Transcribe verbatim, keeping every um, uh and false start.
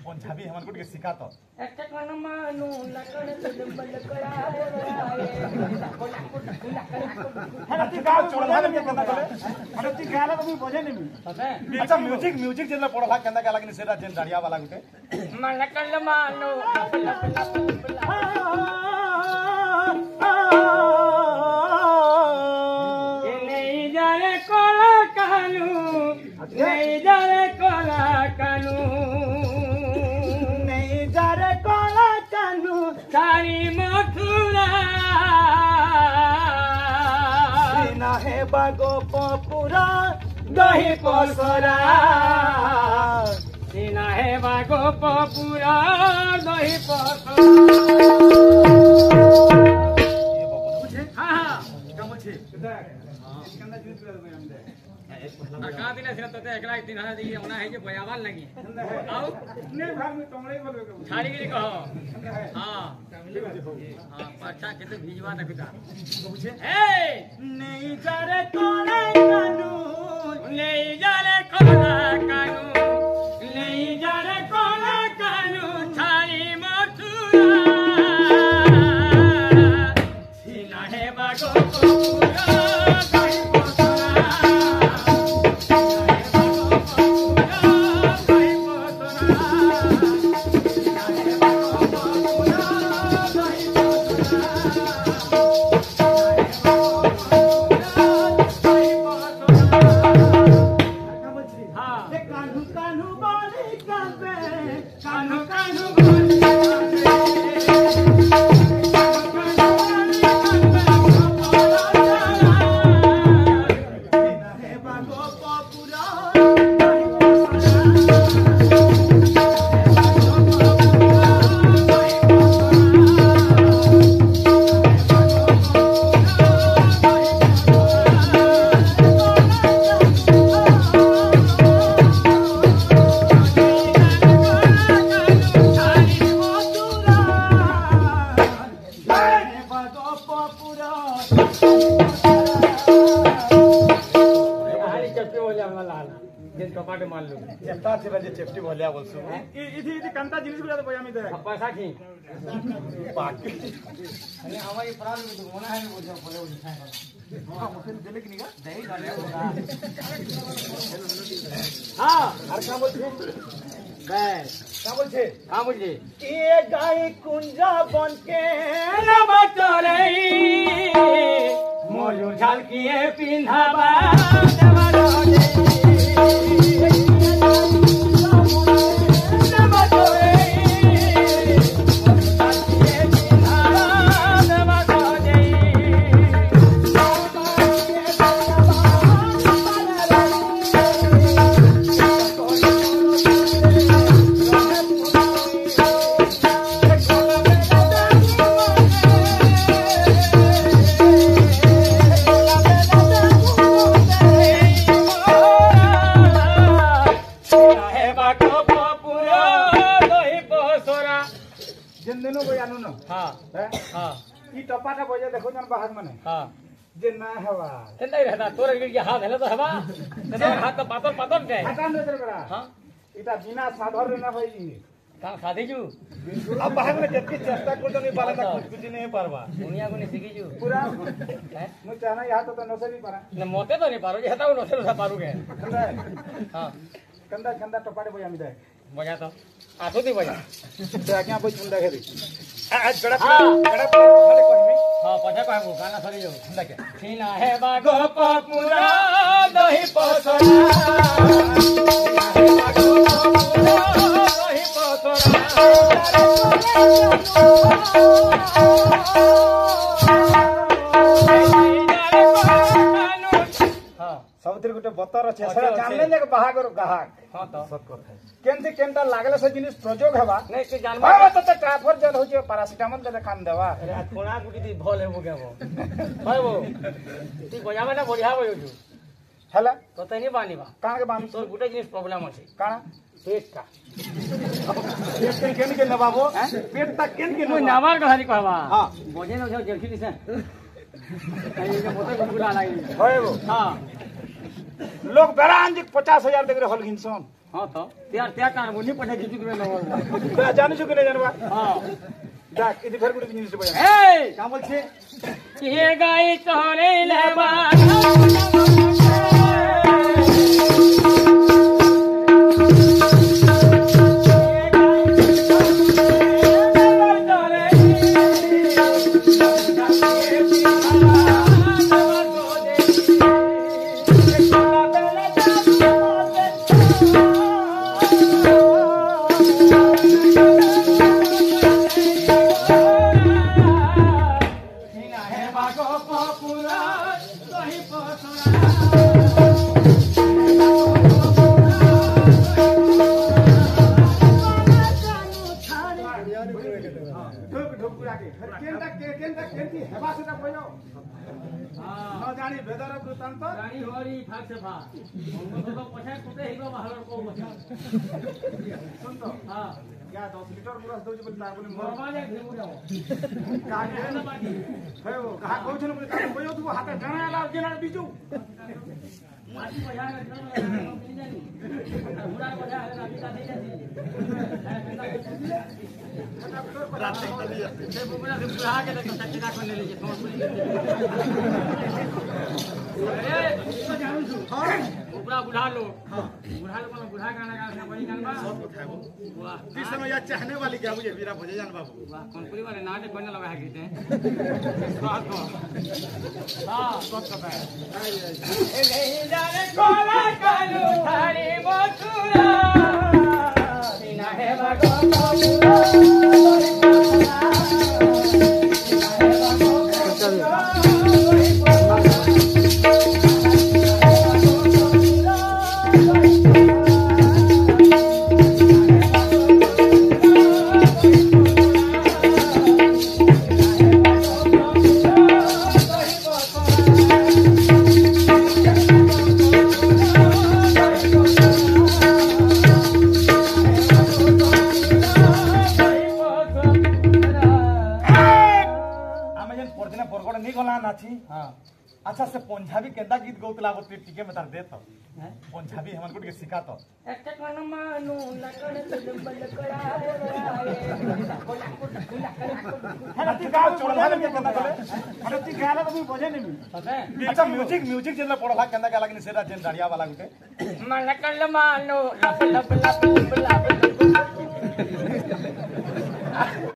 पंजाबी हमन को के सिखा तो एक कन मानू लकड़ बल कड़ा है ती गाव चोड़ा के केना करे अरे ती गाला तो बजे नहीं अच्छा म्यूजिक म्यूजिक जेला पढ़वा केना का लागनी सेरा जेन दाढ़िया वाला गुटे मन लकड़ मानू नहीं जाने कोला कानू नहीं जाने कोला कानू नहीं जाने कोला कानू सारी मथुरा ना है बागो पपुरा दही पसरा सीना है बागो पपुरा दही पसरा का दिन सिर तो एकला दिन हना दी होना है जे बयावाल लगी आओ ने भाग में टंगड़े बोल छाड़ी गिरी कहो हां हां पाछा के तो भिजवा न पिता पूछे ए नहीं जारे कोला कानू नहीं जारे कोला कानू नहीं जारे कोला कानू छाड़ी मथुरा सीना है बागो चेप्टी बोलिया बोलसु इथि इथि कंता जिनिस गुला तो बयामी दे पैसा की बाकी अरे हमारी प्राण में तो होना है बोल बोले उठा है हां मुझे दिले की निगा दही डाले होगा हां हर का बोल छे बस का बोल छे हां बोलिए ये गाय कुंजा बन के न बचरई मोजू झाल किए पिंधावा देवरो दे टपाटा बजे देखो जन बाहर मने हां जे ना हवा केंदा रहता तोर के हाथ हेले तो हवा केंदा हाथ तो पातर पातर जाए हटा न तेरे बड़ा हां इटा बिना साधर रे ना होई का साधे जू अब बाहर में जबकि चेष्टा को तो नहीं पाला था कुछ कुछ नहीं पारवा दुनिया को नहीं सीखी जू पूरा है मु चाहना यहां तो नसे नहीं पारा न मोते तो नहीं पारो जे हटाओ नसे सा पारू के हां कंदा कंदा टपाटे बजा मी दे बजा तो आठो दी बजा ते आज्ञा बोल सुंदर है आज गड़ा गड़ा खाली कहमी हां पछा कहबो गाना सरी जाओ सुंदर के सीना है बागो पपुरा दही पसरा दही पसरा सबतिर गुटे बतर छे सेरा जानले ने बाहागर गाहक हां तो सब କଥା केनसे केनटा लागले से जिनिस प्रयोग हेबा नै से जानबा हां तो ट्राफर जल होचे पैरासिटामोल दे काम देवा अरे कोना गुटी दी भल हेबो केबो होयबो ती बजाबा ना बढ़िया बयो छु हला तो तनी बानीबा कान के बानी तोर गुटे जिनिस प्रॉब्लम अछि काना पेट का पेट के केन के नबाबो पेट तक केन के नो नामार कहानी कहबा हां बजे न जलखी दिसे आई के मोते गुला लागि होयबो हां लोग बेरान जी पचास हजार देख रहे हल घिनसन हाँ तो त्यार त्यार कार मुनी पठे खिचुक में लगल जाने चुके नहीं जानवा हाँ जा इधर फिर गुडी जिनिस बजा ए का बोल छे के गाई तोरे लेबा ढोक ढोक पुरा के केनटा केनटा केनती हेबा सेटा बजो न जानी भेदर वृत्तांत रानी होरी फाक से फा हम तो पछा कुते हिबो महलर को बचा सुन तो हां या दस लीटर गुरस दउछ बोली तार बोली मोर मोरबा जे घेउ जाओ का के न बाकी हे ओ कहा कहू छन बोली तार बजो तू हाथे गाना ला जेना बिजू माटी बजा के मिल जानी हुड़ा बजा है राती का नहीं जाती रात तक चली जाती है बुबना से बुढ़ा के तो चक्का को ले लीजिए तुम अरे तो जानू छु हां बुढ़ा बुढ़ा लो हां बुढ़ा लो कोनो बुढ़ा गाना गाना वही गाना सब खाबो वाह इस समय या चाहने वाली क्या मुझे वीरा भजे जान बाबू वाह कौन पूरी वाले नाटे कोने लगा है गीते स्वाद को हां सब का है ए नहीं जाने कोला कालू थारी मथुरा बिना है बागो अच्छा से पंजाबी केंदा गीत गौतला बत टिके में तार देत पंजाबी हमन गुट के सिखा तो एक मन मानू लकड़ बल कड़ा है ती गाल छोड़ला में केंदा करे अरे ती गाल तो बजे नहीं अच्छा म्यूजिक म्यूजिक जेला पड़ला केंदा का लागनी सेरा जेन दाढ़िया वाला गुटे मन कल मानो लब लब लब लब